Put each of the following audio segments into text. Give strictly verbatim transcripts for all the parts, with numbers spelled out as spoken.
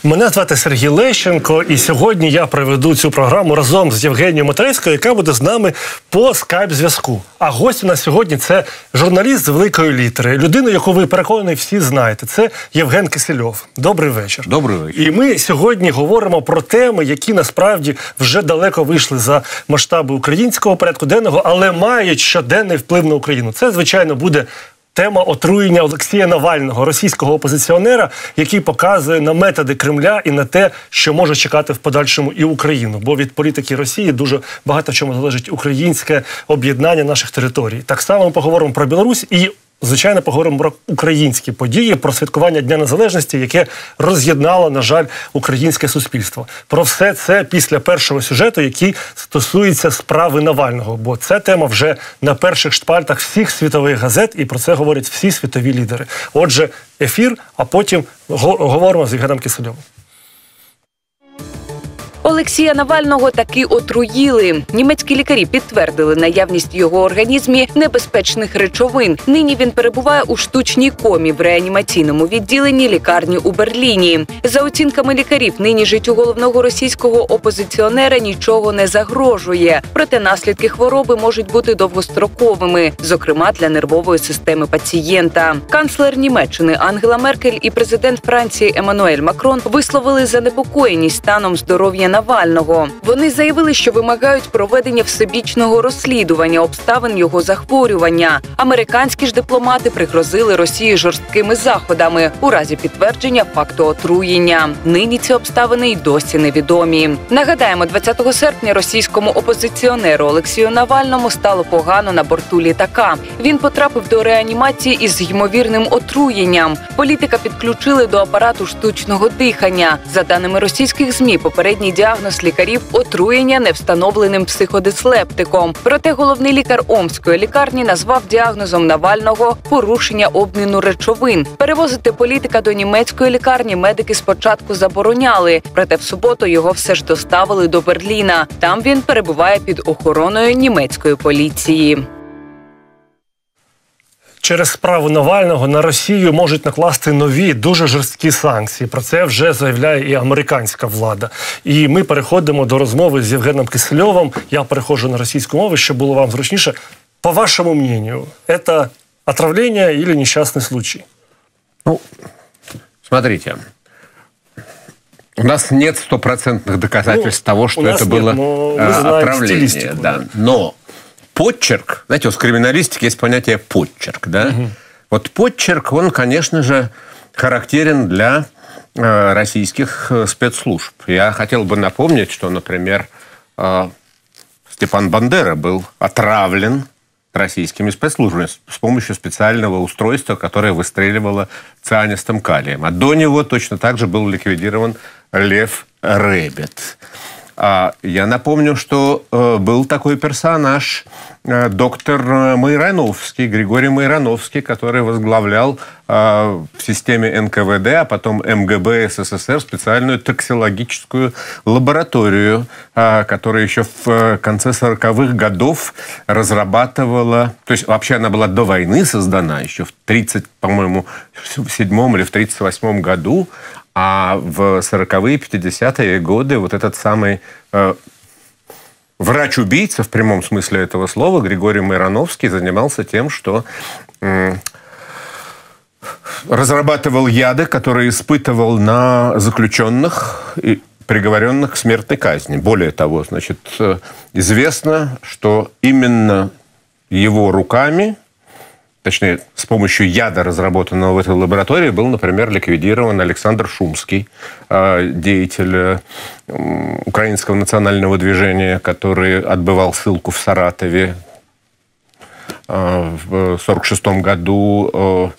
Мене звати Сергій Лещенко, і сьогодні я проведу цю програму разом з Євгенією Мотрецькою, яка буде з нами по скайп-зв'язку. А гость у нас сьогодні – це журналіст з великої літери, людина, яку ви, переконані, всі знаєте. Це Євген Кисельов. Добрий вечір. Добрий вечір. І ми сьогодні говоримо про теми, які насправді вже далеко вийшли за масштаби українського порядку денного, але мають щоденний вплив на Україну. Це, звичайно, буде тема отруєння Олексія Навального, російського опозиціонера, який показує на методи Кремля і на те, що може чекати в подальшому і Україну. Бо від політики Росії дуже багато в чому залежить українське об'єднання наших територій. Так само ми поговоримо про Білорусь і, звичайно, поговоримо про українські події, про святкування Дня Незалежності, яке роз'єднало, на жаль, українське суспільство. Про все це після першого сюжету, який стосується справи Навального. Бо ця тема вже на перших шпальтах всіх світових газет, і про це говорять всі світові лідери. Отже, ефір, а потім говоримо з Євгеном Кисельовим. Олексія Навального таки отруїли. Німецькі лікарі підтвердили наявність в його організмі небезпечних речовин. Нині він перебуває у штучній комі в реанімаційному відділенні лікарні у Берліні. За оцінками лікарів, нині життю головного російського опозиціонера нічого не загрожує. Проте наслідки хвороби можуть бути довгостроковими, зокрема для нервової системи пацієнта. Канцлер Німеччини Ангела Меркель і президент Франції Еммануель Макрон висловили занепокоєність станом здоров'я Навального. Вони заявили, що вимагають проведення всебічного розслідування обставин його захворювання. Американські ж дипломати пригрозили Росії жорсткими заходами у разі підтвердження факту отруєння. Нині ці обставини й досі невідомі. Нагадаємо, двадцятого серпня російському опозиціонеру Олексію Навальному стало погано на борту літака. Він потрапив до реанімації із ймовірним отруєнням. Політика підключили до апарату штучного дихання. За даними російських ЗМІ, попередній діагноз лікарів – отруєння невстановленим психодислептиком. Проте головний лікар Омської лікарні назвав діагнозом Навального порушення обміну речовин. Перевозити політика до німецької лікарні медики спочатку забороняли, проте в суботу його все ж доставили до Берліна. Там він перебуває під охороною німецької поліції. Через справу Навального на Росію можуть накласти нові, дуже жорсткі санкції. Про це вже заявляє і американська влада. І ми переходимо до розмови з Євгеном Кисельовим. Я переходжу на російську мову, щоб було вам зручніше. По вашему мнению, это отравление или несчастный случай? Ну, смотрите. У нас нет стопроцентных доказательств ну, того, что это нет, было отравление. Да. Но подчерк, знаете, у криминалистики есть понятие подчерк, да? Угу. Вот подчерк, он, конечно же, характерен для э, российских спецслужб. Я хотел бы напомнить, что, например, э, Степан Бандера был отравлен российскими спецслужбами с помощью специального устройства, которое выстреливало цианистым калием. А до него точно так же был ликвидирован Лев Ребет. Я напомню, что э, был такой персонаж, э, доктор Майрановский, Григорий Майрановский, который возглавлял э, в системе эн ка вэ дэ, а потом эм гэ бэ эс эс эс эр специальную токсикологическую лабораторию, э, которая еще в конце сороковых годов разрабатывала, то есть вообще она была до войны создана, еще в тридцать, по-моему, в седьмом или в тридцать восьмом году, а в сороковые, пятидесятые годы вот этот самый э, врач-убийца, в прямом смысле этого слова, Григорий Майрановский, занимался тем, что э, разрабатывал яды, которые испытывал на заключенных и приговоренных к смертной казни. Более того, значит, известно, что именно его руками, точнее, с помощью яда, разработанного в этой лаборатории, был, например, ликвидирован Александр Шумский, деятель украинского национального движения, который отбывал ссылку в Саратове в сорок шестом году.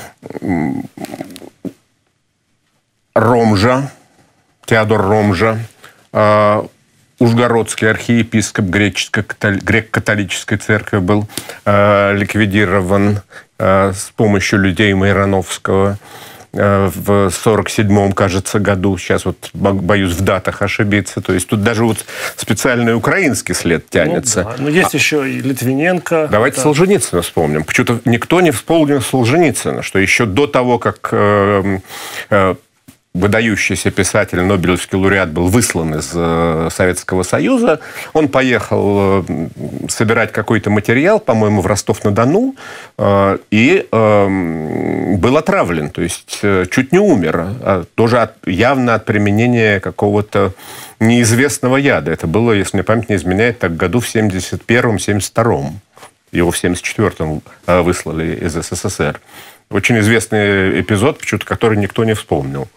Ромжа, Теодор Ромжа, Ужгородский архиепископ греко-католической церкви был э, ликвидирован э, с помощью людей Майрановского э, в сорок седьмом, кажется, году. Сейчас вот боюсь в датах ошибиться. То есть тут даже вот специальный украинский след тянется. Ну, да. Но есть а... еще и Литвиненко. Давайте это... Солженицына вспомним. Почему-то никто не вспомнил Солженицына, что еще до того, как... Э, э, выдающийся писатель, Нобелевский лауреат, был выслан из Советского Союза. Он поехал собирать какой-то материал, по-моему, в Ростов-на-Дону, и был отравлен, то есть чуть не умер. Тоже от, явно от применения какого-то неизвестного яда. Это было, если мне память не изменяет, так году в семьдесят первом — семьдесят втором. Его в семьдесят четвёртом выслали из СССР. Очень известный эпизод, почему-то который никто не вспомнил.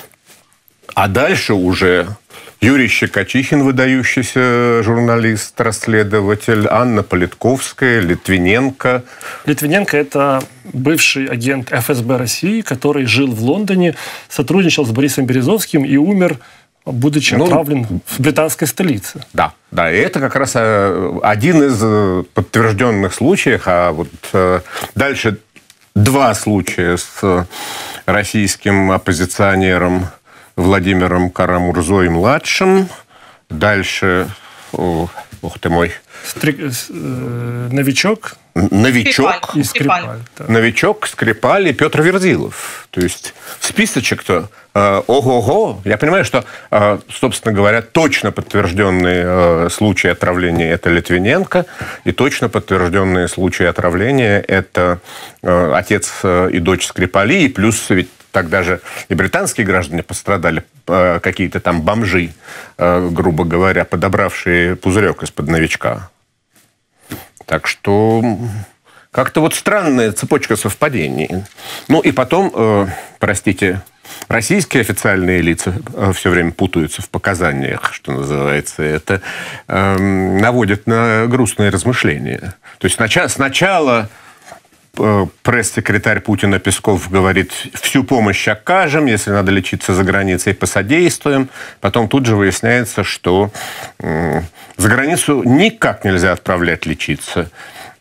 А дальше уже Юрий Щекочихин, выдающийся журналист, расследователь, Анна Политковская, Литвиненко. Литвиненко – это бывший агент эф эс бэ России, который жил в Лондоне, сотрудничал с Борисом Березовским и умер, будучи ну, отравлен в британской столице. Да, да, и это как раз один из подтвержденных случаев. А вот дальше два случая с российским оппозиционером Владимиром Карамурзой-младшим. Дальше, о, ух ты мой... Стри... Э, новичок. Новичок. И Скрипаль. Да. Новичок, Скрипаль и Петр Верзилов. То есть списочек-то э, ого-го. Я понимаю, что, э, собственно говоря, точно подтвержденные э, случаи отравления – это Литвиненко, и точно подтвержденные случаи отравления – это э, отец э, и дочь Скрипали, и плюс ведь тогда же и британские граждане пострадали, э, какие-то там бомжи, э, грубо говоря, подобравшие пузырек из-под новичка. Так что как-то вот странная цепочка совпадений. Ну и потом, э, простите, российские официальные лица э, все время путаются в показаниях, что называется. Это э, наводит на грустные размышления. То есть сначала... сначала пресс-секретарь Путина Песков говорит, всю помощь окажем, если надо лечиться за границей, посодействуем. Потом тут же выясняется, что э, за границу никак нельзя отправлять лечиться.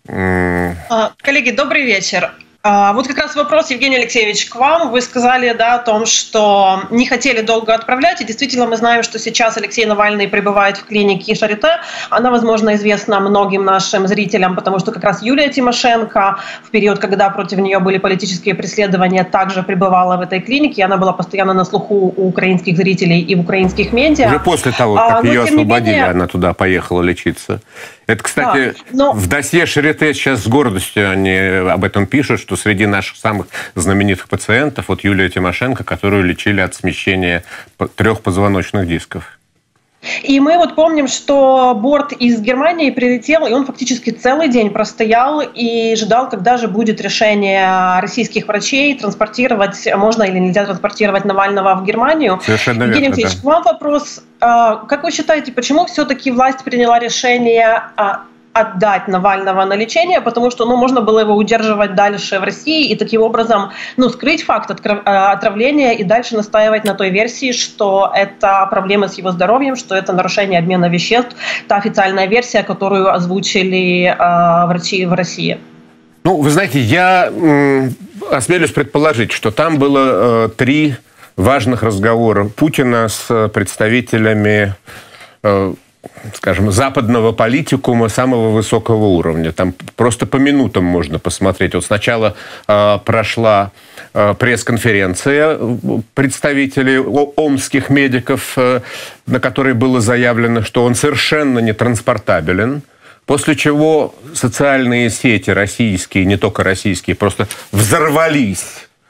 Коллеги, добрый вечер. Вот как раз вопрос, Евгений Алексеевич, к вам. Вы сказали, да, о том, что не хотели долго отправлять, и действительно мы знаем, что сейчас Алексей Навальный пребывает в клинике Шарите. Она, возможно, известна многим нашим зрителям, потому что как раз Юлия Тимошенко в период, когда против нее были политические преследования, также пребывала в этой клинике. Она была постоянно на слуху у украинских зрителей и в украинских медиа. Уже после того, как а, ее освободили, менее... она туда поехала лечиться. Это, кстати, да, но... в досье Шарите сейчас с гордостью они об этом пишут, что среди наших самых знаменитых пациентов вот Юлия Тимошенко, которую лечили от смещения трех позвоночных дисков. И мы вот помним, что борт из Германии прилетел, и он фактически целый день простоял и ждал, когда же будет решение российских врачей транспортировать, можно или нельзя транспортировать Навального в Германию. Совершенно верно, Евгений Алексеевич, да. К вам вопрос. Как вы считаете, почему все-таки власть приняла решение отдать Навального на лечение, потому что ну, можно было его удерживать дальше в России и таким образом ну, скрыть факт отравления и дальше настаивать на той версии, что это проблемы с его здоровьем, что это нарушение обмена веществ, та официальная версия, которую озвучили э, врачи в России. Ну, вы знаете, я м, осмелюсь предположить, что там было э, три важных разговора Путина с представителями э, скажем, западного политикума самого высокого уровня. Там просто по минутам можно посмотреть. Вот сначала э, прошла э, пресс-конференция представителей омских медиков, э, на которой было заявлено, что он совершенно не транспортабелен. После чего социальные сети российские, не только российские, просто взорвались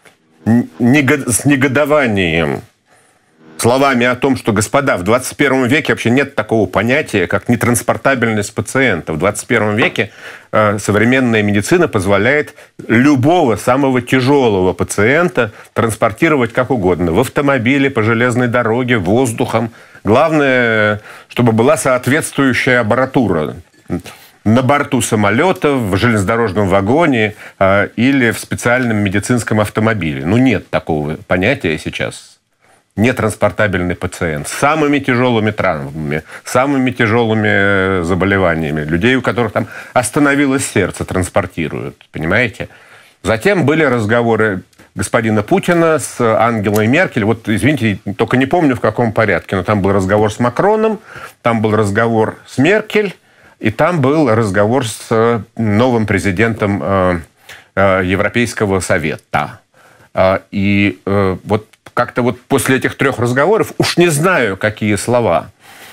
с негодованием. Словами о том, что, господа, в двадцать первом веке вообще нет такого понятия, как нетранспортабельность пациента. В двадцать первом веке э, современная медицина позволяет любого самого тяжелого пациента транспортировать как угодно. В автомобиле, по железной дороге, воздухом. Главное, чтобы была соответствующая аппаратура. На борту самолета, в железнодорожном вагоне э, или в специальном медицинском автомобиле. Ну, нет такого понятия сейчас. Нетранспортабельный пациент с самыми тяжелыми травмами, самыми тяжелыми заболеваниями. Людей, у которых там остановилось сердце, транспортируют. Понимаете? Затем были разговоры господина Путина с Ангелой Меркель. Вот, извините, только не помню, в каком порядке, но там был разговор с Макроном, там был разговор с Меркель, и там был разговор с новым президентом Европейского совета. И вот как-то вот после этих трех разговоров, уж не знаю, какие слова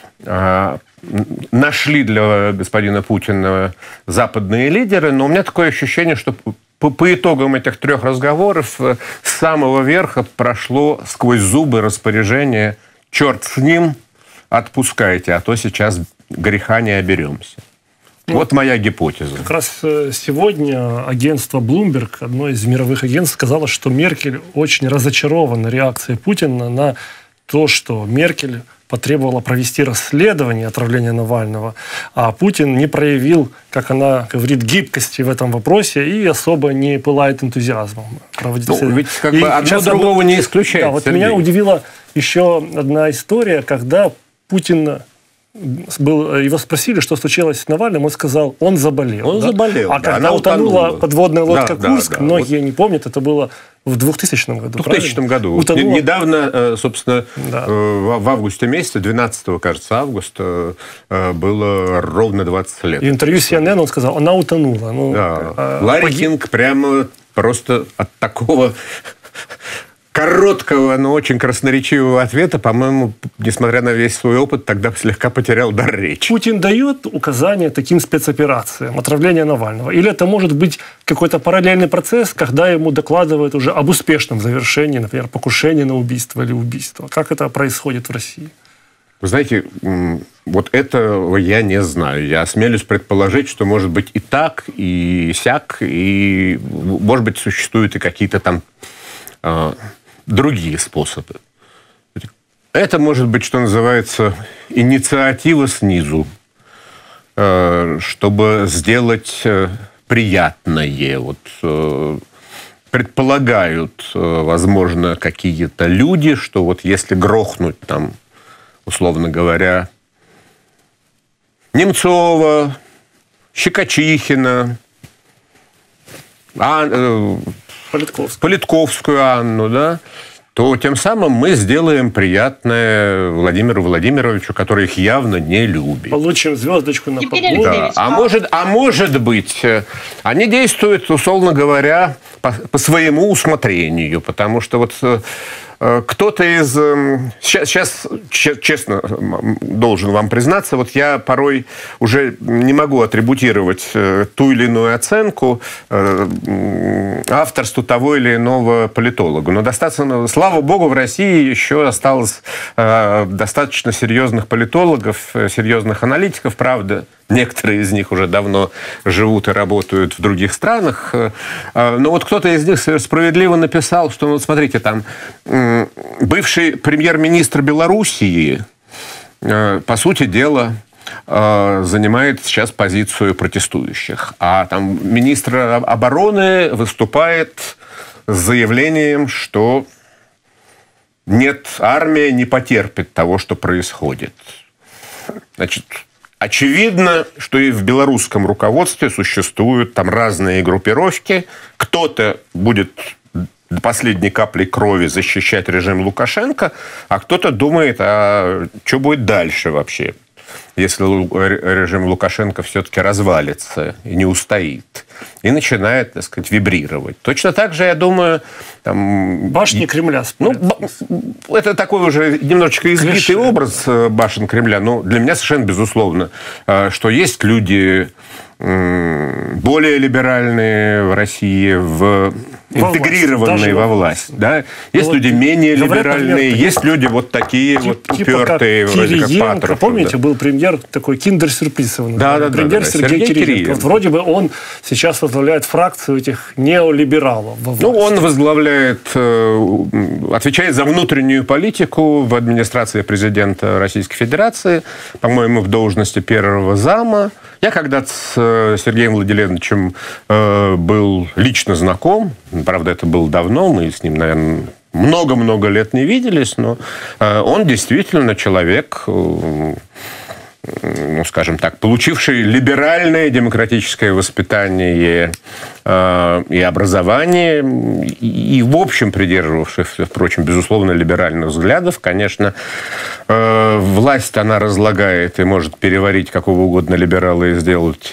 нашли для господина Путина западные лидеры, но у меня такое ощущение, что по, по итогам этих трех разговоров с самого верха прошло сквозь зубы распоряжение: черт с ним, отпускайте, а то сейчас греха не оберемся. Ну, вот моя гипотеза. Как раз сегодня агентство Bloomberg, одно из мировых агентств, сказало, что Меркель очень разочарована реакцией Путина на то, что Меркель потребовала провести расследование отравления Навального, а Путин не проявил, как она говорит, гибкости в этом вопросе и особо не пылает энтузиазмом проводить ну, расследование. Ведь как бы одно другого не исключает. Да, вот меня удивила еще одна история, когда Путин был, его спросили, что случилось с Навальным, он сказал, он заболел. Он да? заболел. А да, когда утонула, утонула подводная лодка да, Курск, да, да, многие вот. не помнят, это было в двухтысячном году. В двухтысячном году. Утонула... Недавно, собственно, да. в августе месяце, двенадцатого, кажется, августа, было ровно двадцать лет. И интервью си эн эн он сказал, она утонула. Ну, да. а, Ларри погиб... Кинг прямо просто от такого короткого, но очень красноречивого ответа, по-моему, несмотря на весь свой опыт, тогда слегка потерял дар речи. Путин дает указания таким спецоперациям, отравления Навального? Или это может быть какой-то параллельный процесс, когда ему докладывают уже об успешном завершении, например, покушения на убийство или убийство? Как это происходит в России? Вы знаете, вот этого я не знаю. Я осмелюсь предположить, что может быть и так, и сяк, и, может быть, существуют и какие-то там другие способы. Это может быть, что называется, инициатива снизу, чтобы сделать приятное. Вот предполагают, возможно, какие-то люди, что вот если грохнуть там, условно говоря, Немцова, Щекочихина, а, Политковскую. Политковскую Анну, да, то тем самым мы сделаем приятное Владимиру Владимировичу, который их явно не любит. Получим звездочку на погоду. Да. А, может, а может быть, они действуют, условно говоря, по, по своему усмотрению, потому что вот кто-то из... Сейчас, честно, должен вам признаться, вот я порой уже не могу атрибутировать ту или иную оценку авторству того или иного политолога. Но достаточно, слава богу, в России еще осталось достаточно серьезных политологов, серьезных аналитиков, правда. Некоторые из них уже давно живут и работают в других странах. Но вот кто-то из них справедливо написал, что, ну, смотрите, там бывший премьер-министр Белоруссии, по сути дела, занимает сейчас позицию протестующих. А там министр обороны выступает с заявлением, что нет, армия не потерпит того, что происходит. Значит, очевидно, что и в белорусском руководстве существуют там разные группировки. Кто-то будет до последней капли крови защищать режим Лукашенко, а кто-то думает, а что будет дальше вообще, если режим Лукашенко все-таки развалится и не устоит. И начинает, так сказать, вибрировать. Точно так же, я думаю... Там, башни Кремля. Ну, это такой уже немножечко избитый Клише. образ башен Кремля. Но для меня совершенно безусловно, что есть люди более либеральные в России, в... интегрированные во власть. Да? Есть ну, люди вот, менее либеральные, есть люди вот такие тип, вот упертые, типа вроде как Патрушев. Помните, да. был премьер такой киндер-сюрприз. Да, да, премьер да, да, Сергей, Сергей Кириенко. Кириенко. Вот вроде бы он сейчас возглавляет фракцию этих неолибералов во власти. Ну, он возглавляет, отвечает за внутреннюю политику в администрации президента Российской Федерации, по-моему, в должности первого зама. Я когда-то с Сергеем Владимировичем был лично знаком. Правда, это было давно, мы с ним, наверное, много-много лет не виделись, но он действительно человек, ну, скажем так, получивший либеральное демократическое воспитание и образование, и, в общем, придерживавшийся, впрочем, безусловно, либеральных взглядов. Конечно, власть она разлагает и может переварить какого угодно либерала и сделать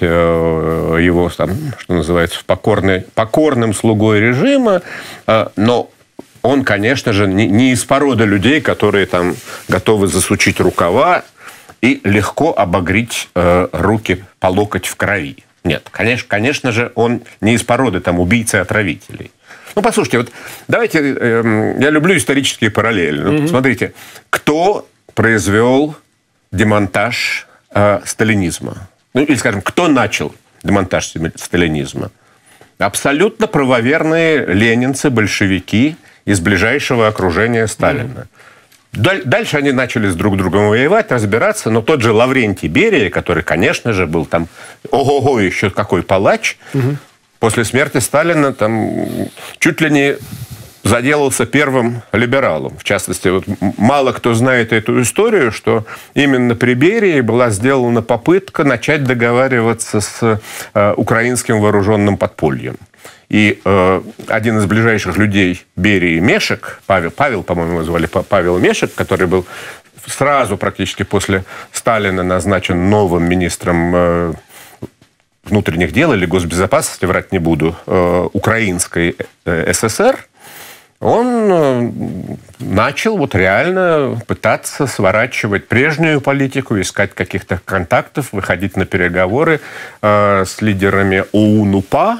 его, там, что называется, покорный, покорным слугой режима, но он, конечно же, не, не из породы людей, которые там готовы засучить рукава и легко обогреть э, руки по локоть в крови. Нет, конечно, конечно же, он не из породы там убийц и отравителей. Ну, послушайте, вот давайте, э, я люблю исторические параллели. Mm-hmm. Смотрите, кто произвел демонтаж э, сталинизма? Ну, или, скажем, кто начал демонтаж сталинизма? Абсолютно правоверные ленинцы, большевики из ближайшего окружения Сталина. Mm-hmm. Дальше они начали с друг другом воевать, разбираться, но тот же Лаврентий Берия, который, конечно же, был там ого-го еще какой палач, угу. после смерти Сталина там чуть ли не заделался первым либералом. В частности, вот мало кто знает эту историю, что именно при Берии была сделана попытка начать договариваться с э, украинским вооруженным подпольем. И э, один из ближайших людей Берии, Мешек, Павел, Павел, по-моему, его звали Павел Мешек, который был сразу практически после Сталина назначен новым министром э, внутренних дел или госбезопасности, врать не буду, э, украинской э, ССР, он э, начал вот реально пытаться сворачивать прежнюю политику, искать каких-то контактов, выходить на переговоры э, с лидерами ОУН-УПА,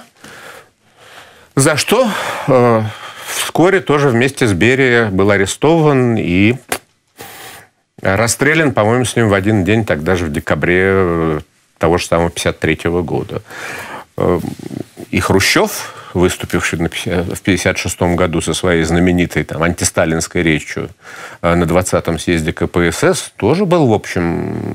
за что э, вскоре тоже вместе с Берией был арестован и расстрелян, по-моему, с ним в один день, тогда же в декабре того же самого пятьдесят третьего года. Э, и Хрущев, выступивший в пятьдесят шестом году со своей знаменитой там, антисталинской речью э, на двадцатом съезде ка пэ эс эс, тоже был, в общем...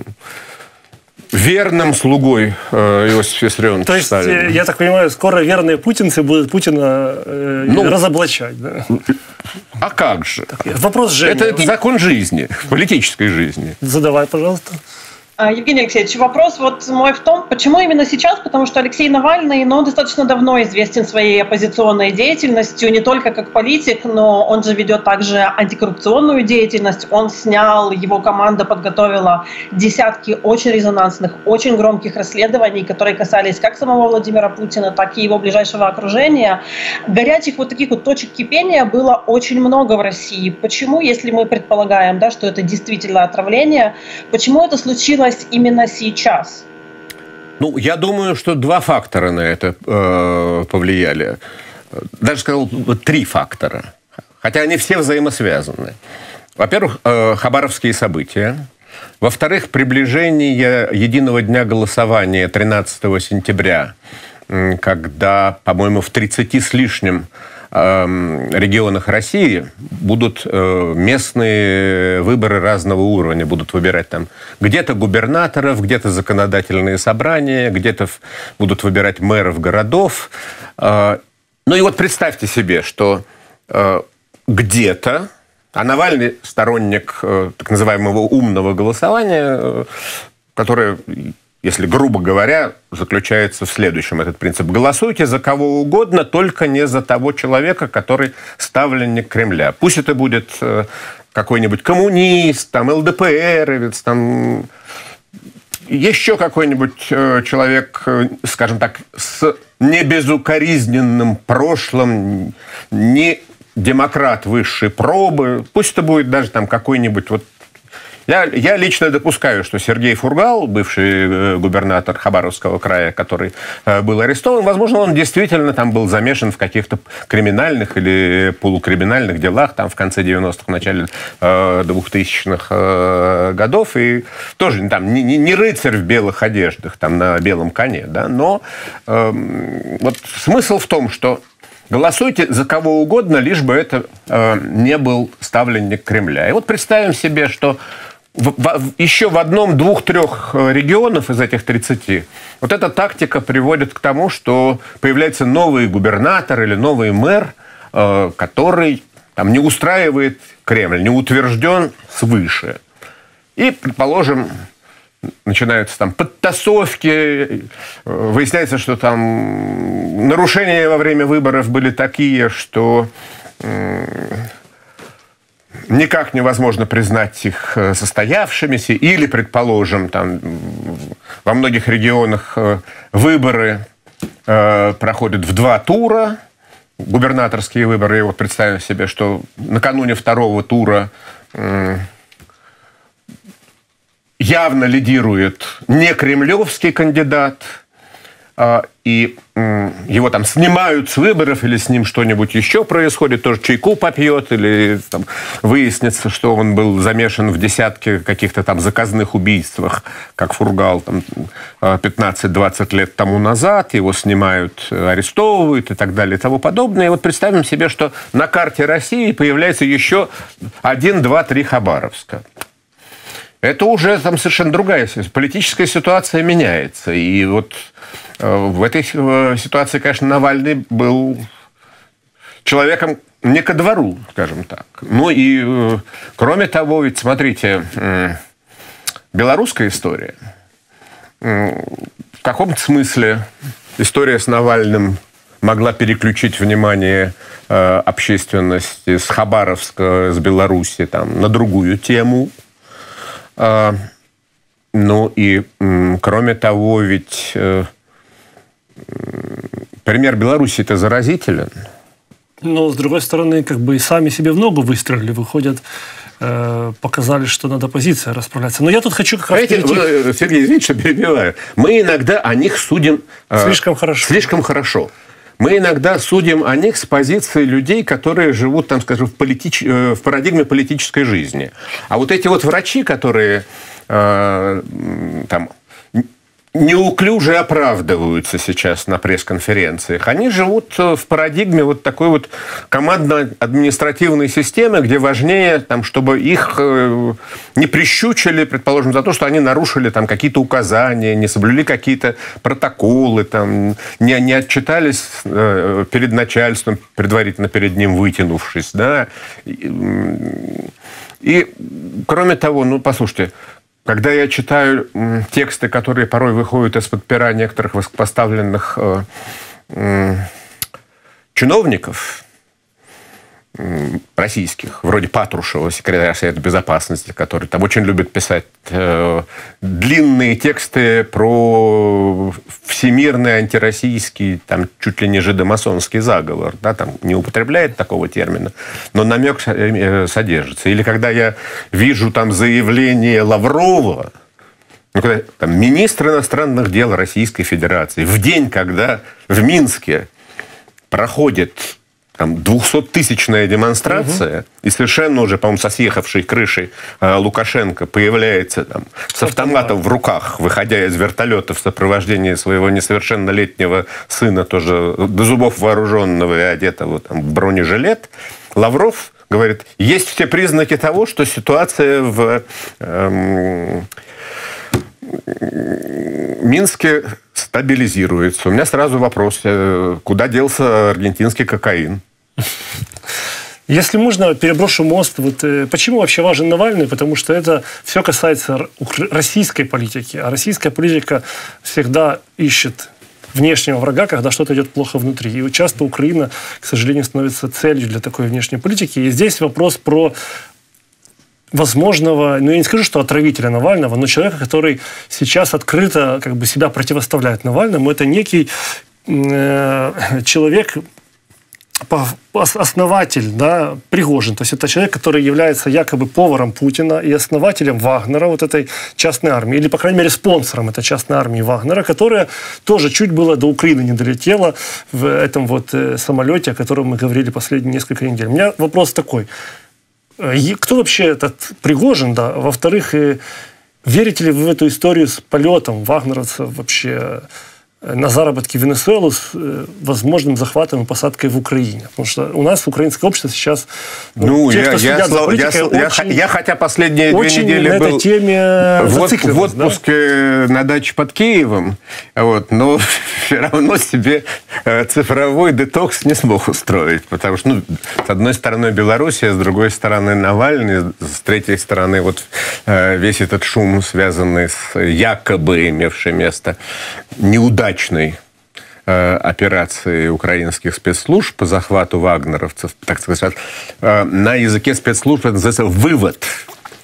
верным слугой э, Иосифа Виссарионовича То есть, Сталина. Я так понимаю, скоро верные путинцы будут Путина э, ну, разоблачать. Да? А как же? Так, вопрос Женя. Это, это закон жизни, политической жизни. Задавай, пожалуйста. Евгений Алексеевич, вопрос вот мой в том, почему именно сейчас? Потому что Алексей Навальный, ну, достаточно давно известен своей оппозиционной деятельностью, не только как политик, но он же ведет также антикоррупционную деятельность. Он снял, его команда подготовила десятки очень резонансных, очень громких расследований, которые касались как самого Владимира Путина, так и его ближайшего окружения. Горячих вот таких вот точек кипения было очень много в России. Почему, если мы предполагаем, да, что это действительно отравление, почему это случилось именно сейчас? Ну, я думаю, что два фактора на это э, повлияли. Даже сказал, три фактора. Хотя они все взаимосвязаны. Во-первых, э, хабаровские события. Во-вторых, приближение единого дня голосования тринадцатого сентября, когда, по-моему, в тридцати с лишним регионах России будут местные выборы разного уровня. Будут выбирать там где-то губернаторов, где-то законодательные собрания, где-то будут выбирать мэров городов. Ну и вот представьте себе, что где-то, а Навальный сторонник так называемого умного голосования, которое, если грубо говоря, заключается в следующем, этот принцип. Голосуйте за кого угодно, только не за того человека, который ставленник Кремля. Пусть это будет какой-нибудь коммунист, там, эл дэ пэ эровец, там, еще какой-нибудь человек, скажем так, с небезукоризненным прошлым, не демократ высшей пробы. Пусть это будет даже там какой-нибудь вот... Я, я лично допускаю, что Сергей Фургал, бывший губернатор Хабаровского края, который был арестован, возможно, он действительно там был замешан в каких-то криминальных или полукриминальных делах там в конце девяностых, в начале двухтысячных годов. И тоже там не, не рыцарь в белых одеждах, там на белом коне, да, но э, вот смысл в том, что голосуйте за кого угодно, лишь бы это э, не был ставленник Кремля. И вот представим себе, что в, в, еще в одном, двух, трех регионах из этих тридцати вот эта тактика приводит к тому, что появляется новый губернатор или новый мэр, э, который там, не устраивает Кремль, не утвержден свыше. И, предположим, начинаются там подтасовки, выясняется, что там нарушения во время выборов были такие, что никак невозможно признать их состоявшимися, или, предположим, там во многих регионах выборы проходят в два тура, губернаторские выборы. И вот представим себе, что накануне второго тура явно лидирует не кремлевский кандидат, и его там снимают с выборов, или с ним что-нибудь еще происходит, тоже чайку попьет, или там выяснится, что он был замешан в десятке каких-то там заказных убийствах, как Фургал там пятнадцать-двадцать лет тому назад, его снимают, арестовывают и так далее и тому подобное. И вот представим себе, что на карте России появляется еще один, два, три Хабаровска. Это уже там совершенно другая ситуация. Политическая ситуация меняется. И вот в этой ситуации, конечно, Навальный был человеком не ко двору, скажем так. Ну и, кроме того, ведь, смотрите, белорусская история, в каком-то смысле история с Навальным могла переключить внимание общественности с Хабаровска, с Беларуси там, на другую тему. Ну и, кроме того, ведь пример Беларуси это заразителен. Но, с другой стороны, как бы и сами себе в ногу выстрелили, выходят, э, показали, что надо позиция расправляться. Но я тут хочу как раз перейти... Вы, Сергей, извините, что перебиваю. Мы иногда о них судим... Э, слишком хорошо. Слишком хорошо. Мы иногда судим о них с позиции людей, которые живут, там, скажем, в, политич... в парадигме политической жизни. А вот эти вот врачи, которые э, там... неуклюже оправдываются сейчас на пресс-конференциях. Они живут в парадигме вот такой вот командно-административной системы, где важнее, там, чтобы их не прищучили, предположим, за то, что они нарушили там какие-то указания, не соблюли какие-то протоколы, там, не, не отчитались перед начальством, предварительно перед ним вытянувшись. Да? И, и кроме того, ну, послушайте, когда я читаю тексты, которые порой выходят из-под пера некоторых высокопоставленных э, э, чиновников э, российских, вроде Патрушева, секретаря Совета Безопасности, который там очень любит писать э, длинные тексты про всемирный антироссийский, там, чуть ли не жидомасонский заговор, да, там не употребляет такого термина, но намек содержится. Или когда я вижу там заявление Лаврова, ну, когда, там, министр иностранных дел Российской Федерации, в день, когда в Минске проходит там двухсоттысячная демонстрация, угу. и совершенно уже, по-моему, со съехавшей крышей э, Лукашенко появляется там, с автоматом в руках, выходя из вертолета в сопровождении своего несовершеннолетнего сына, тоже до зубов вооруженного и одетого там, в бронежилет, Лавров говорит, есть все признаки того, что ситуация в э, Минске стабилизируется. У меня сразу вопрос, куда делся аргентинский кокаин? Если можно, переброшу мост. Вот, э, почему вообще важен Навальный? Потому что это все касается российской политики. А российская политика всегда ищет внешнего врага, когда что-то идет плохо внутри. И часто Украина, к сожалению, становится целью для такой внешней политики. И здесь вопрос про возможного, ну я не скажу, что отравителя Навального, но человека, который сейчас открыто как бы себя противоставляет Навальному. Это некий э, человек, основатель, да, Пригожин. То есть это человек, который является якобы поваром Путина и основателем Вагнера, вот этой частной армии, или, по крайней мере, спонсором этой частной армии Вагнера, которая тоже чуть было до Украины не долетела в этом вот самолете, о котором мы говорили последние несколько недель. У меня вопрос такой. Кто вообще этот Пригожин, да? Во-вторых, верите ли вы в эту историю с полетом вагнеровцев вообще на заработки в Венесуэлу с возможным захватом и посадкой в Украине? Потому что у нас украинское общество сейчас... Ну, ну те, я, кто следят я, за политикой, я, очень, я, я хотя последние две недели на был этой теме в, в отпуске, да? На даче под Киевом, вот, но все равно себе цифровой детокс не смог устроить. Потому что, ну, с одной стороны Белоруссия, с другой стороны Навальный, с третьей стороны вот весь этот шум, связанный с якобы имевшей место неудачной э, операции украинских спецслужб по захвату вагнеровцев, так сказать, э, на языке спецслужб это называется вывод.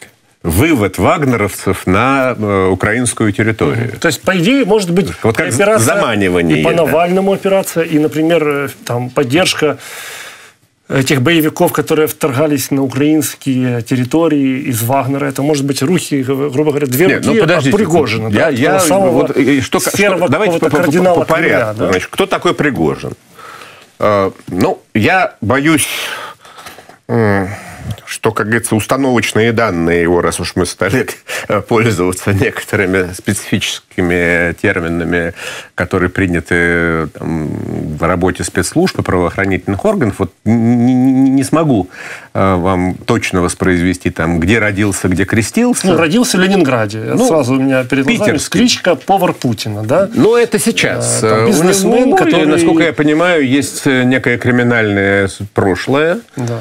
вывод вагнеровцев на э, украинскую территорию. Mm-hmm. То есть, по идее, может быть вот как операция заманивание, и по да. Навальному операция, и, например, там, поддержка этих боевиков, которые вторгались на украинские территории из Вагнера. Это, может быть, рухи, грубо говоря, две Нет, руки ну, от Пригожина. Я, да, я, самого вот, что, что, давайте по, по, по, по порядку. Да? Значит, кто такой Пригожин? Uh, ну, я боюсь... Uh, что, как говорится, установочные данные его, раз уж мы стали пользоваться некоторыми специфическими терминами, которые приняты там, в работе спецслужб и правоохранительных органов, вот не, не смогу э, вам точно воспроизвести, там, где родился, где крестился. Ну, родился в Ленинграде. Ну, сразу у меня перед глазами кличка «Повар Путина». Да? Ну, это сейчас. Там, бизнесмен, него, который... Насколько я понимаю, есть некое криминальное прошлое.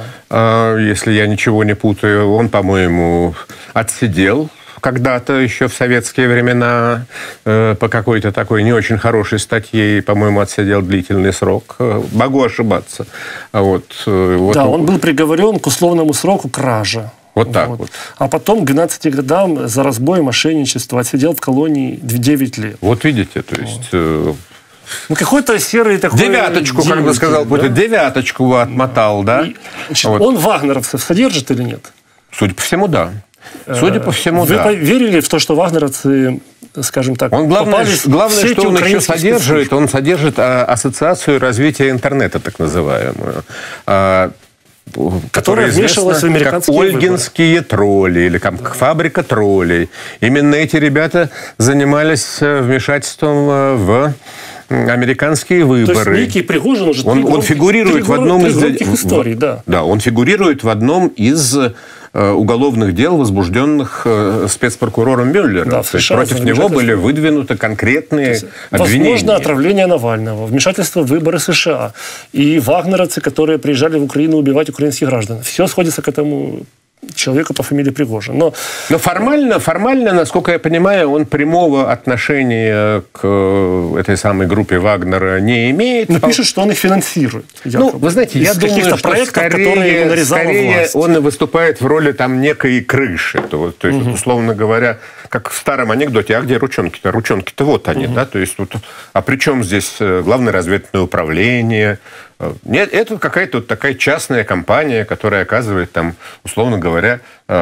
Да. Если я ничего не путаю, он, по-моему, отсидел когда-то еще в советские времена э, по какой-то такой не очень хорошей статье, по-моему, отсидел длительный срок. Могу ошибаться. Вот, вот. Да, он был приговорен к условному сроку кража. Вот так вот. вот. А потом к двенадцати годам за разбой, мошенничество отсидел в колонии девять лет. Вот видите, то есть... Э, Ну, какой-то серый такой... Девяточку, как бы сказал, да? девяточку отмотал, да? И, значит, вот. Он вагнеровцев содержит или нет? Судя по всему, да. Судя по всему, Вы да. Вы верили в то, что вагнеровцы, скажем так, он главное, главное что он еще содержит, спецслужб. Он содержит а, ассоциацию развития интернета, так называемую, а, которая вмешивалась в американские как Ольгинские выборы. Тролли или как фабрика троллей. Именно эти ребята занимались вмешательством в американские выборы. То есть некий Пригожин уже он, он фигурирует в одном из историй, да. Да, он фигурирует в одном из уголовных дел, возбужденных спецпрокурором Мюллером. Да, То есть против него были выдвинуты конкретные есть, обвинения. Возможно, отравление Навального, вмешательство в выборы США и вагнеровцы, которые приезжали в Украину убивать украинских граждан. Все сходится к этому человека по фамилии Пригожин. Но, Но формально, формально, насколько я понимаю, он прямого отношения к этой самой группе Вагнера не имеет. Но пишут, что он их финансирует. Якобы. Ну, вы знаете, я думаю, что проектов, скорее, скорее он выступает в роли там некой крыши. То, то есть, угу. условно говоря, как в старом анекдоте, а где ручонки-то? Ручонки-то вот они, угу. да? То есть, вот, а при чем здесь Главное разведывательное управление? Нет, это какая-то вот такая частная компания, которая оказывает там, условно говоря,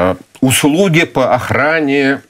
услуги по охране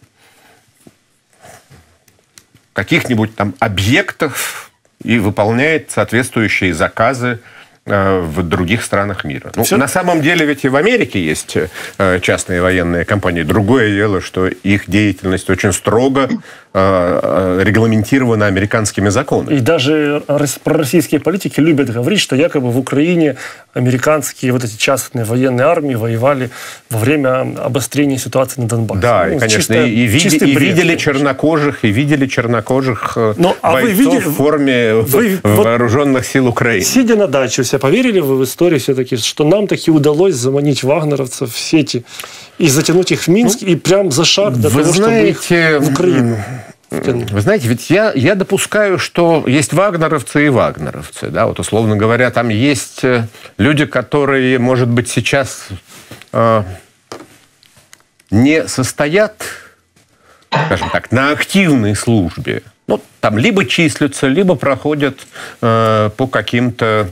каких-нибудь там объектов и выполняет соответствующие заказы в других странах мира. Ну, на самом деле ведь и в Америке есть частные военные компании. Другое дело, что их деятельность очень строго регламентирована американскими законами. И даже пророссийские политики любят говорить, что якобы в Украине американские вот эти частные военные армии воевали во время обострения ситуации наДонбассе. Да, ну, и, конечно, чисто, и, види, и бред, видели чернокожих, и видели чернокожих ну, а бойцов вы видели, в форме вы, вооруженных сил Украины. Сидя на даче, все поверили вы в историю все-таки, что нам таки удалось заманить вагнеровцев в сети и затянуть их в Минск, ну, и прям за шаг до того, знаете, чтобы их в Украину. Вы знаете, ведь я, я допускаю, что есть вагнеровцы и вагнеровцы. Да? Вот, условно говоря, там есть люди, которые, может быть, сейчас э, не состоят, скажем так, на активной службе. Ну, там либо числятся, либо проходят э, по каким-то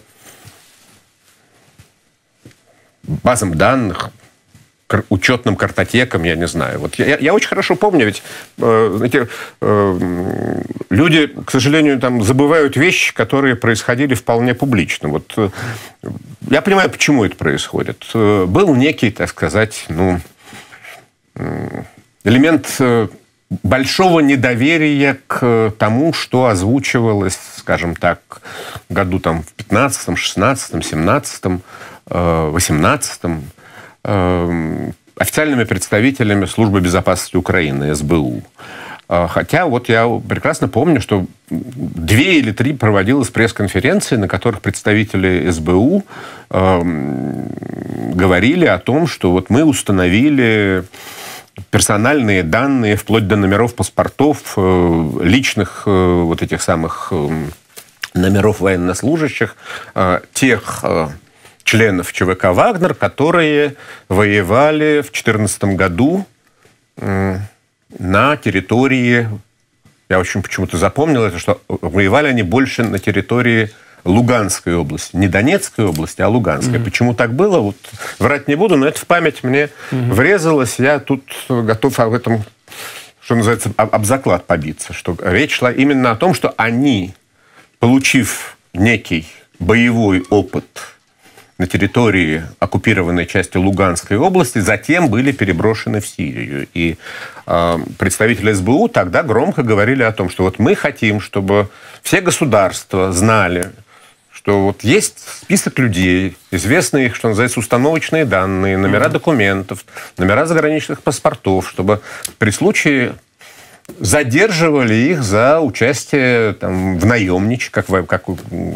базам данных, учетным картотекам, я не знаю. Вот я, я очень хорошо помню, ведь э, знаете, э, люди, к сожалению, там забывают вещи, которые происходили вполне публично. Вот э, я понимаю, почему это происходит. Э, был некий, так сказать, ну, э, элемент э, большого недоверия к тому, что озвучивалось, скажем так, в году там в пятнадцатом, шестнадцатом, семнадцатом, восемнадцатом официальными представителями Службы безопасности Украины, эс бэ у. Хотя вот я прекрасно помню, что две или три проводилось пресс-конференции, на которых представители эс бэ у э, говорили о том, что вот мы установили персональные данные, вплоть до номеров паспортов, э, личных э, вот этих самых э, номеров военнослужащих, э, тех э, членов ЧВК «Вагнер», которые воевали в две тысячи четырнадцатом году на территории, я очень почему-то запомнил это, что воевали они больше на территории Луганской области. Не Донецкой области, а Луганской. Mm-hmm. Почему так было? Вот, врать не буду, но это в память мне mm-hmm. врезалось. Я тут готов об этом, что называется, об заклад побиться. Что речь шла именно о том, что они, получив некий боевой опыт на территории оккупированной части Луганской области, затем были переброшены в Сирию. И э, представители эс бэ у тогда громко говорили о том, что вот мы хотим, чтобы все государства знали, что вот есть список людей, известные их, что называется, установочные данные, номера mm-hmm. документов, номера заграничных паспортов, чтобы при случае задерживали их за участие там, в наемничестве, как, в, как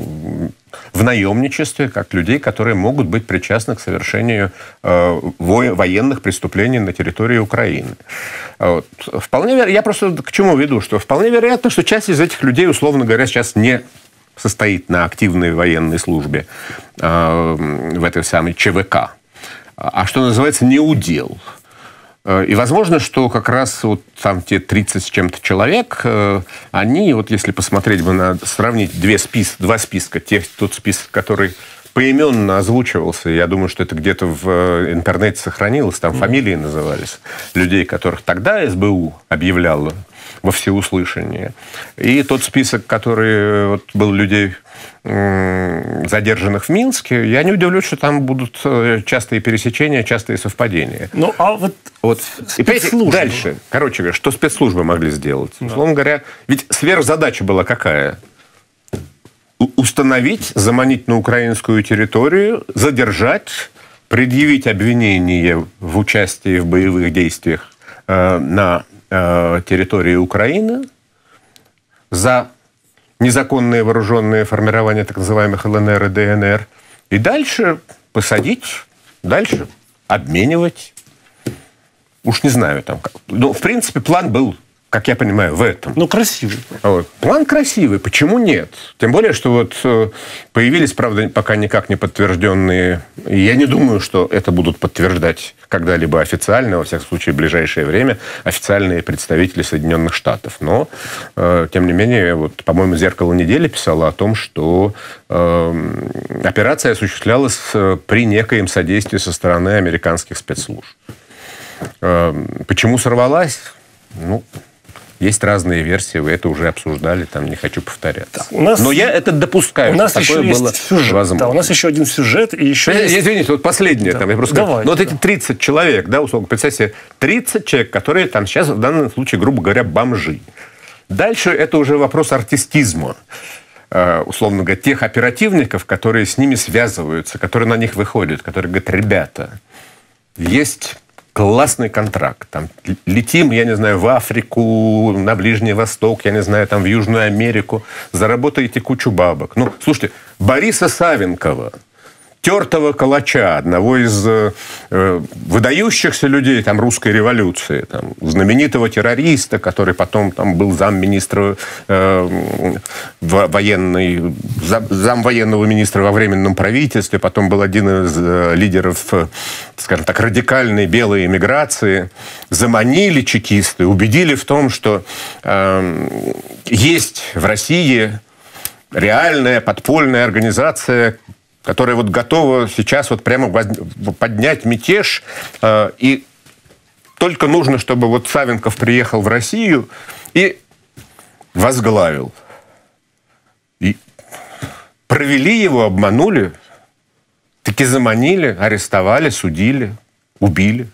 в наемничестве, как людей, которые могут быть причастны к совершению э, военных преступлений на территории Украины. Вот. Вполне, я просто к чему веду, что вполне вероятно, что часть из этих людей, условно говоря, сейчас не состоит на активной военной службе э, в этой самой че вэ ка, а что называется не удел. И возможно, что как раз вот там те тридцать с чем-то человек, они, вот если посмотреть бы на, сравнить две спис, два списка, те, тот список, который поименно озвучивался, я думаю, что это где-то в интернете сохранилось, там mm-hmm. фамилии назывались, людей, которых тогда эс бэ у объявляла во всеуслышание. И тот список, который вот, был людей, задержанных в Минске, я не удивлюсь, что там будут частые пересечения, частые совпадения. Ну, а вот, вот. И дальше, короче говоря, что спецслужбы могли сделать? Да. Условно говоря, ведь сверхзадача была какая? Установить, заманить на украинскую территорию, задержать, предъявить обвинение в участии в боевых действиях э, на э, территории Украины за незаконные вооруженные формирования так называемых эл эн эр и дэ эн эр. И дальше посадить, дальше обменивать. Уж не знаю там как. Но, в принципе, план был, как я понимаю, в этом. Ну, красивый. Вот. План красивый. Почему нет? Тем более, что вот появились, правда, пока никак не подтвержденные... И я не думаю, что это будут подтверждать когда-либо официально, во всяком случае, в ближайшее время, официальные представители Соединенных Штатов. Но, э, тем не менее, вот, по-моему, «Зеркало недели» писало о том, что э, операция осуществлялась при некоем содействии со стороны американских спецслужб. Э, почему сорвалась? Ну... Есть разные версии, вы это уже обсуждали, там не хочу повторяться. Да, у нас, Но я это допускаю. У нас еще есть сюжет. Да, у нас еще один сюжет. И еще есть... Извините, вот последнее. Да. Там, я просто Давай, говорю, ну, вот эти тридцать человек, да, условно, представьте себе, тридцать человек, которые там сейчас в данном случае, грубо говоря, бомжи. Дальше это уже вопрос артистизма. Э, условно говоря, тех оперативников, которые с ними связываются, которые на них выходят, которые говорят, ребята, есть... классный контракт. Там, летим, я не знаю, в Африку, на Ближний Восток, я не знаю, там, в Южную Америку, заработаете кучу бабок. Ну, слушайте, Бориса Савенкова, тертого калача, одного из э, выдающихся людей там, русской революции, там, знаменитого террориста, который потом там, был замминистра э, военный, зам военного министра во временном правительстве, потом был один из э, лидеров, э, скажем так, радикальной белой эмиграции, заманили чекисты, убедили в том, что э, есть в России реальная подпольная организация, которая вот готова сейчас вот прямо поднять мятеж, э, и только нужно, чтобы вот Савенков приехал в Россию и возглавил. И провели его, обманули, таки заманили, арестовали, судили, убили.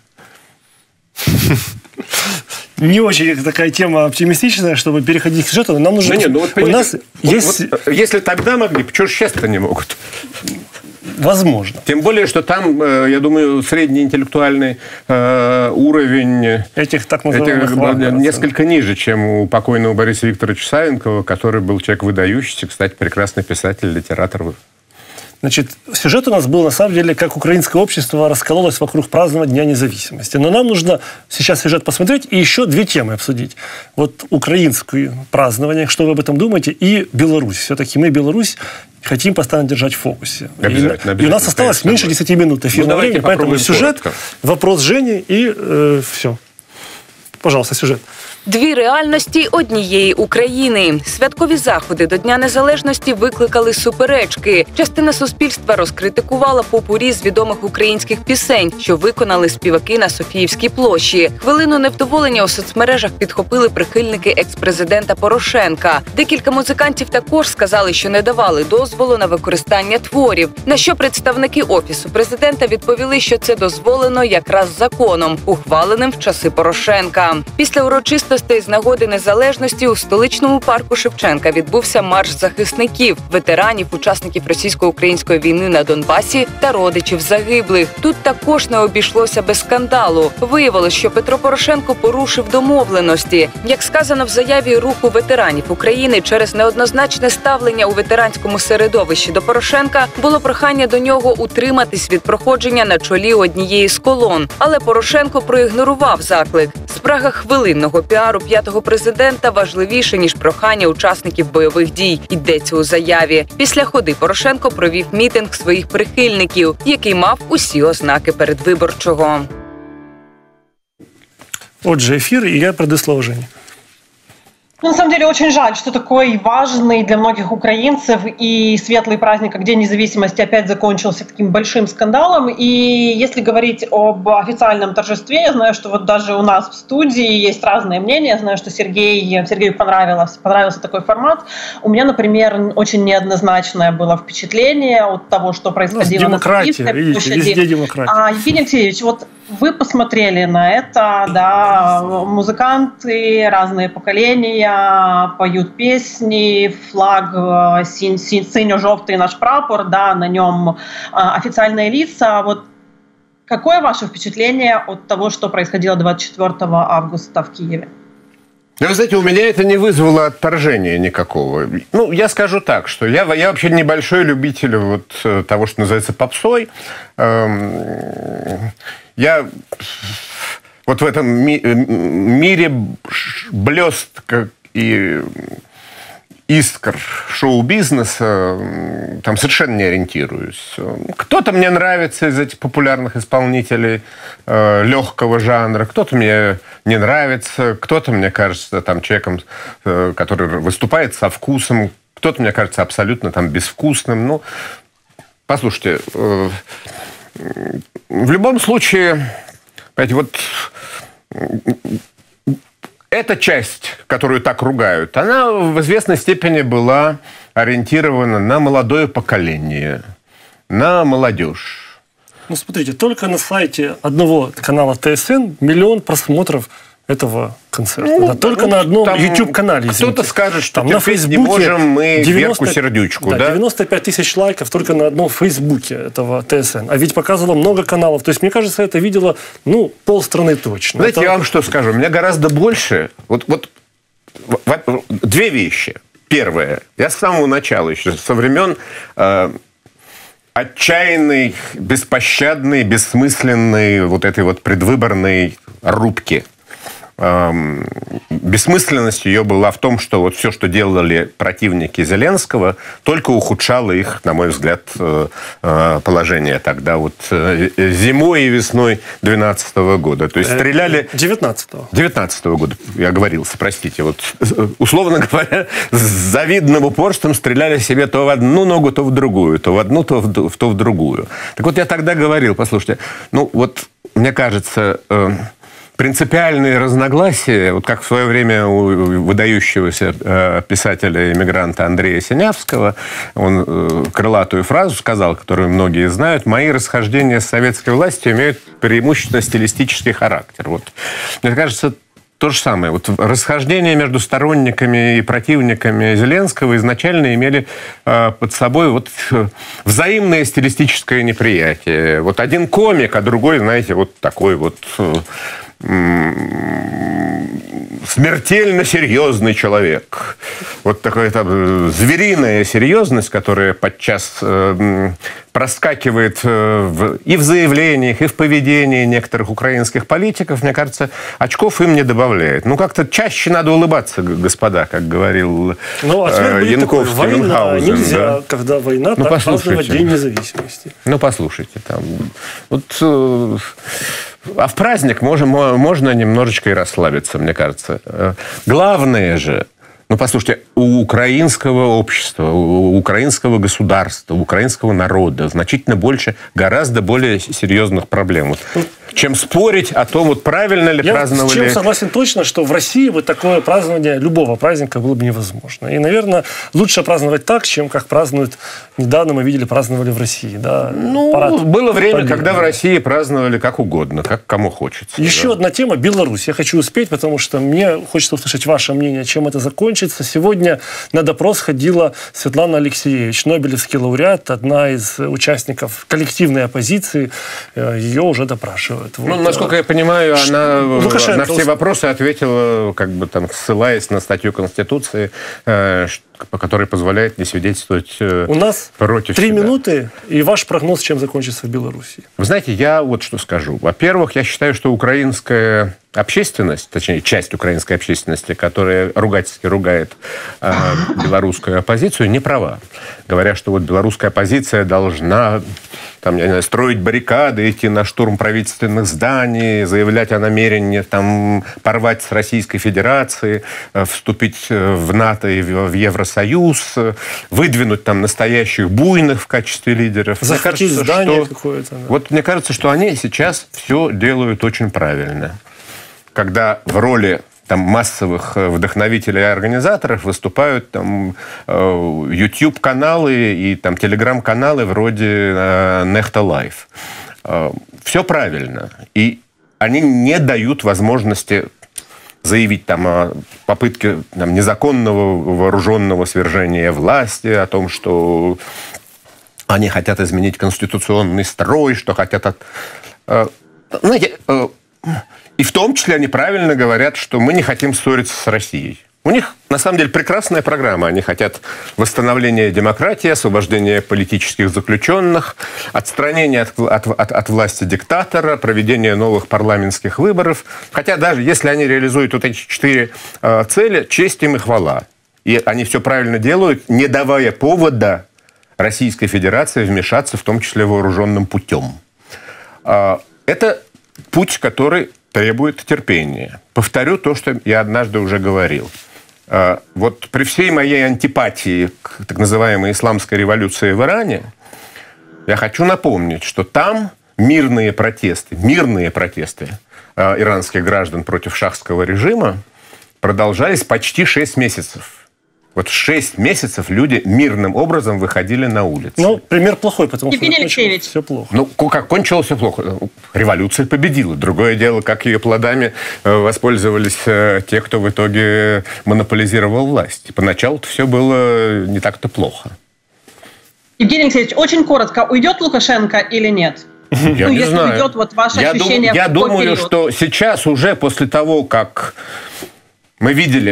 Не очень такая тема оптимистичная, чтобы переходить к сюжету, но нам нужно... Да нет, ну вот, у нас вот, есть... Вот, если тогда могли, почему же сейчас-то не могут? Возможно. Тем более, что там, я думаю, средний интеллектуальный э, уровень... Этих так называемых вагнеровцев. Несколько ниже, чем у покойного Бориса Викторовича Савенкова, который был человек выдающийся, кстати, прекрасный писатель, литератор. Значит, сюжет у нас был, на самом деле, как украинское общество раскололось вокруг празднования Дня независимости. Но нам нужно сейчас сюжет посмотреть и еще две темы обсудить. Вот украинское празднование, что вы об этом думаете, и Беларусь. Все-таки мы, Беларусь, хотим постоянно держать в фокусе. Обязательно, обязательно. И у нас осталось меньше десяти минут эфирного ну, времени, поэтому сюжет, коротко. Вопрос Жени и э, все. Пожалуйста, сюжет. Дві реальності однієї України. Святкові заходи до Дня Незалежності викликали суперечки. Частина суспільства розкритикувала попурі з відомих українських пісень, що виконали співаки на Софіївській площі. Хвилину невдоволення у соцмережах підхопили прихильники екс-президента Порошенка. Декілька музикантів також сказали, що не давали дозволу на використання творів, на що представники Офісу президента відповіли, що це дозволено якраз законом, ухваленим в часи Порошенка. Після урочистостей з нагоди незалежності у столичному парку Шевченка відбувся марш захисників, ветеранів, учасників російсько-української війни на Донбасі та родичів загиблих. Тут також не обійшлося без скандалу. Виявилось, що Петро Порошенко порушив домовленості. Як сказано в заяві Руху ветеранів України, через неоднозначне ставлення у ветеранському середовищі до Порошенка було прохання до нього утриматись від проходження на чолі однієї з колон. Але Порошенко проігнорував заклик. Спрага хвилинного піару п'ятого президента важливіше, ніж прохання учасників бойових дій, йдеться у заяві. Після ходи Порошенко провів мітинг своїх прихильників, який мав усі ознаки передвиборчого. Отже, ефір, і я предисловлення. Ну, на самом деле очень жаль, что такой важный для многих украинцев и светлый праздник, как День независимости, опять закончился таким большим скандалом. И если говорить об официальном торжестве, я знаю, что вот даже у нас в студии есть разные мнения. Я знаю, что Сергей, Сергею понравилось, понравился такой формат. У меня, например, очень неоднозначное было впечатление от того, что происходило ну, на Софийской площади. Везде демократия. А, Евгений Алексеевич, вот вы посмотрели на это, да, музыканты, разные поколения, поют песни, флаг синьо-жовтый наш прапор, да, на нем официальные лица. Вот какое ваше впечатление от того, что происходило двадцать четвёртого августа в Киеве? Ну, вы знаете, у меня это не вызвало отторжения никакого. Ну, я скажу так, что я, я вообще небольшой любитель вот того, что называется попсой. Я вот в этом ми- мире блестка и искр шоу-бизнеса там совершенно не ориентируюсь. Кто-то мне нравится из этих популярных исполнителей э, легкого жанра, кто-то мне не нравится, кто-то мне кажется там человеком, э, который выступает со вкусом, кто-то мне кажется абсолютно там безвкусным. Ну, послушайте, э, в любом случае, понимаете, вот эта часть, которую так ругают, она в известной степени была ориентирована на молодое поколение, на молодежь. Ну, смотрите, только на сайте одного канала ТСН миллион просмотров этого концерта. Ну, да, только ну, на одном YouTube-канале. Кто-то скажет, что там на Фейсбуке не можем мы девяносто, Верку Сердючку. Да, да? девяносто пять тысяч лайков только на одном Фейсбуке этого ТСН. А ведь показывало много каналов. То есть, мне кажется, это видело, ну, полстраны точно. Знаете, это... я вам что скажу. У меня гораздо больше... Вот, вот, вот две вещи. Первое. Я с самого начала, еще со времен э, отчаянной, беспощадной, бессмысленной вот этой вот предвыборной рубки. Бессмысленность ее была в том, что вот все, что делали противники Зеленского, только ухудшало их, на мой взгляд, положение тогда вот зимой и весной две тысячи двенадцатого года. То есть стреляли... девятнадцатого. девятнадцатого года, я оговорился, простите. Вот, условно говоря, с завидным упорством стреляли себе то в одну ногу, то в другую, то в одну, то в, то в другую. Так вот, я тогда говорил, послушайте, ну вот, мне кажется... принципиальные разногласия, вот как в свое время у выдающегося э, писателя-эмигранта Андрея Синявского, он э, крылатую фразу сказал, которую многие знают: «Мои расхождения с советской властью имеют преимущественно стилистический характер». Вот. Мне кажется, то же самое. Вот расхождения между сторонниками и противниками Зеленского изначально имели э, под собой вот, э, взаимное стилистическое неприятие. Вот один комик, а другой, знаете, вот такой вот... Э, смертельно серьезный человек. Вот такая там звериная серьезность, которая подчас э, проскакивает э, в, и в заявлениях, и в поведении некоторых украинских политиков, мне кажется, очков им не добавляет. Ну, как-то чаще надо улыбаться, господа, как говорил ну, а э, Янковский, война Мюнхгаузен. Нельзя, да? Когда война, ну, так праздновать День независимости. Ну, послушайте, там... Вот... Э, А в праздник можно, можно немножечко и расслабиться, мне кажется. Главное же, ну, послушайте, у украинского общества, у украинского государства, у украинского народа значительно больше, гораздо более серьезных проблем. Вот, чем спорить о том, вот правильно ли Я праздновали... с чем согласен точно, что в России вот такое празднование любого праздника было бы невозможно. И, наверное, лучше праздновать так, чем как празднуют... Недавно мы видели, праздновали в России. Да, ну, парад, было время, победы, когда в России праздновали как угодно, как кому хочется. Еще да. одна тема – Беларусь. Я хочу успеть, потому что мне хочется услышать ваше мнение, чем это закончится. Сегодня на допрос ходила Светлана Алексеевич, нобелевский лауреат, одна из участников коллективной оппозиции. Ее уже допрашивают. Вот. Ну, насколько я понимаю, она Лукашенко... на все вопросы ответила, как бы там, ссылаясь на статью Конституции, по которой позволяет не свидетельствовать против. У нас против три себя. минуты, и ваш прогноз, чем закончится в Беларуси? Вы знаете, я вот что скажу. Во-первых, я считаю, что украинская общественность, точнее, часть украинской общественности, которая ругательски ругает э, белорусскую оппозицию, не права. Говоря, что вот белорусская оппозиция должна там, я не знаю, строить баррикады, идти на штурм правительственных зданий, заявлять о намерении там, порвать с Российской Федерацией, э, вступить в НАТО и в, в Евросоюз, э, выдвинуть там настоящих буйных в качестве лидеров. Захватить здание какое-то. Да. Вот мне кажется, что они сейчас все делают очень правильно. Когда в роли там, массовых вдохновителей и организаторов выступают там, YouTube-каналы и там, телеграм-каналы вроде Nechta Life. Все правильно. И они не дают возможности заявить там, о попытке там, незаконного вооруженного свержения власти, о том, что они хотят изменить конституционный строй, что хотят... От... Знаете... И в том числе они правильно говорят, что мы не хотим ссориться с Россией. У них, на самом деле, прекрасная программа. Они хотят восстановления демократии, освобождения политических заключенных, отстранения от, от, от, от власти диктатора, проведения новых парламентских выборов. Хотя даже если они реализуют вот эти четыре э, цели, честь им и хвала. И они все правильно делают, не давая повода Российской Федерации вмешаться, в том числе вооруженным путем. Э, это путь, который... требует терпения. Повторю то, что я однажды уже говорил. Вот при всей моей антипатии к так называемой исламской революции в Иране, я хочу напомнить, что там мирные протесты, мирные протесты иранских граждан против шахского режима продолжались почти шесть месяцев. Вот шесть месяцев люди мирным образом выходили на улицы. Ну, пример плохой, потому Евгений что Алексеевич. Все плохо. Ну, как кончилось все плохо? Революция победила. Другое дело, как ее плодами воспользовались те, кто в итоге монополизировал власть. Поначалу-то все было не так-то плохо. Евгений Алексеевич, очень коротко. Уйдет Лукашенко или нет? Я ну, не если знаю. уйдет, вот ваше я ощущение дум, Я думаю, период? что сейчас уже после того, как мы видели...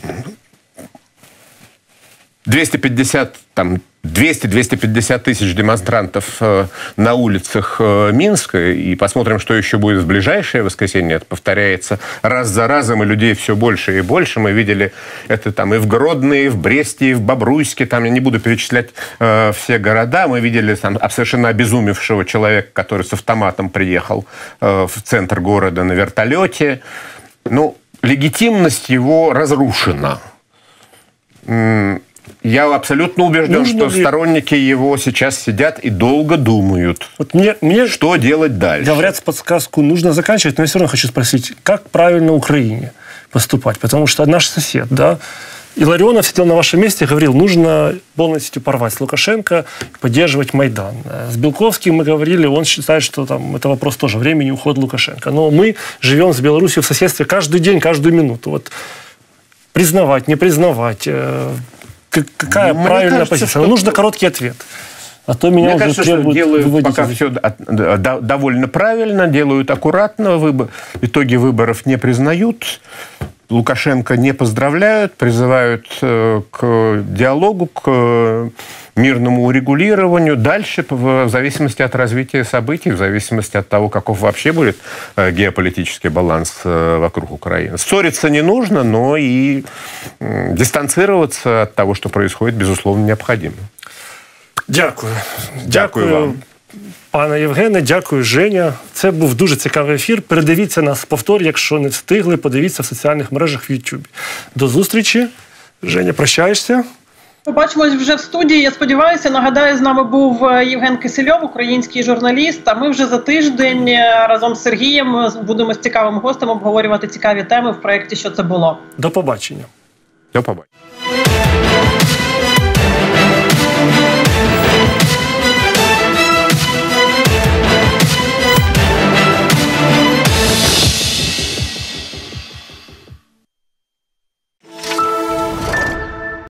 двести пятьдесят, там, двести-двести пятьдесят тысяч демонстрантов э, на улицах э, Минска, и посмотрим, что еще будет в ближайшее воскресенье. Это повторяется раз за разом, и людей все больше и больше. Мы видели это там и в Гродно, и в Бресте, и в Бобруйске. Там я не буду перечислять э, все города. Мы видели там совершенно обезумевшего человека, который с автоматом приехал э, в центр города на вертолете. Ну, легитимность его разрушена. Я абсолютно убежден, Нужно что ли... сторонники его сейчас сидят и долго думают, вот мне, мне что делать дальше. Говорят подсказку, нужно заканчивать, но я все равно хочу спросить, как правильно Украине поступать? Потому что наш сосед, да, Илларионов сидел на вашем месте и говорил, нужно полностью порвать с Лукашенко, поддерживать Майдан. С Белковским мы говорили, он считает, что там, это вопрос тоже времени, уход Лукашенко. Но мы живем с Беларусью в соседстве каждый день, каждую минуту. Вот признавать, не признавать... Какая Мне правильная кажется, позиция? Что... Нужно короткий ответ. А то меня Мне уже кажется, требуют что делают выводить. Пока все довольно правильно, делают аккуратно. Выбор... Итоги выборов не признают. Лукашенко не поздравляют, призывают к диалогу, к мирному урегулированию. Дальше, в зависимости от развития событий, в зависимости от того, каков вообще будет геополитический баланс вокруг Украины. Ссориться не нужно, но и дистанцироваться от того, что происходит, безусловно, необходимо. Дякую. Дякую вам. Пане Євгене, дякую, Женя. Це був дуже цікавий ефір. Передивіться нас в повторі, якщо не встигли, подивіться в соціальних мережах в Ютубі. До зустрічі. Женя, прощаєшся? Побачимось вже в студії, я сподіваюся. Нагадаю, з нами був Євген Кисельов, український журналіст. А ми вже за тиждень разом з Сергієм будемо з цікавим гостем обговорювати цікаві теми в проєкті «Що це було?». До побачення. До побачення.